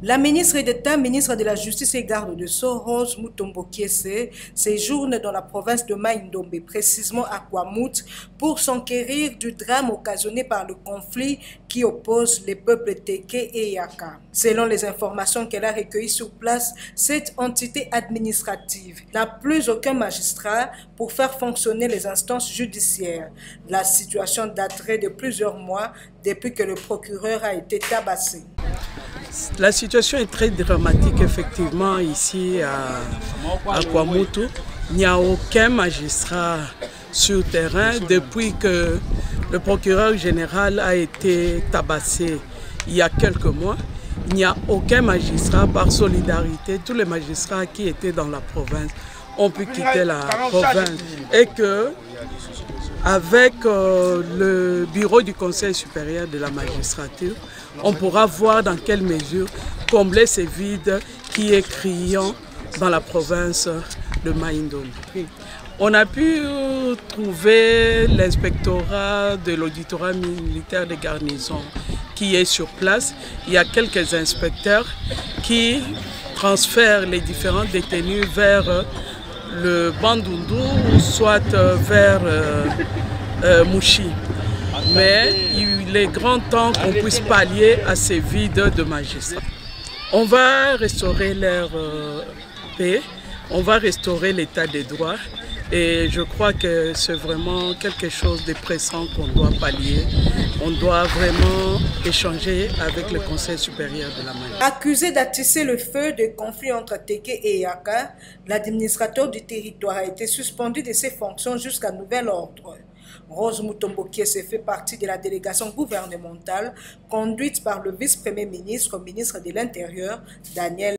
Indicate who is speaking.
Speaker 1: La ministre d'État, ministre de la Justice et garde de Sceaux, Rose Mutombo Kiese, séjourne dans la province de Mai-Ndombe, précisément à Kwamouth, pour s'enquérir du drame occasionné par le conflit qui oppose les peuples Teke et Yaka. Selon les informations qu'elle a recueillies sur place, cette entité administrative n'a plus aucun magistrat pour faire fonctionner les instances judiciaires. La situation daterait de plusieurs mois depuis que le procureur a été tabassé.
Speaker 2: La situation est très dramatique effectivement ici à Kwamouth. Il n'y a aucun magistrat sur terrain depuis que le procureur général a été tabassé il y a quelques mois. Il n'y a aucun magistrat par solidarité. Tous les magistrats qui étaient dans la province ont pu quitter la province et que avec le bureau du Conseil supérieur de la magistrature, on pourra voir dans quelle mesure combler ces vides qui est criant dans la province de Mai-Ndombe. On a pu trouver l'inspectorat de l'auditorat militaire de garnison qui est sur place. Il y a quelques inspecteurs qui transfèrent les différents détenus vers le Bandundu ou soit vers Mouchi. Mais il est grand temps qu'on puisse pallier à ces vides de magistrats. On va restaurer leur paix, on va restaurer l'état des droits et je crois que c'est vraiment quelque chose de pressant qu'on doit pallier. On doit vraiment échanger avec le Conseil supérieur de la magistrature.
Speaker 1: Accusé d'attisser le feu de conflit entre Teke et Yaka, l'administrateur du territoire a été suspendu de ses fonctions jusqu'à nouvel ordre. Rose Mutombo Kiese fait partie de la délégation gouvernementale conduite par le vice-premier ministre, ministre de l'Intérieur, Daniel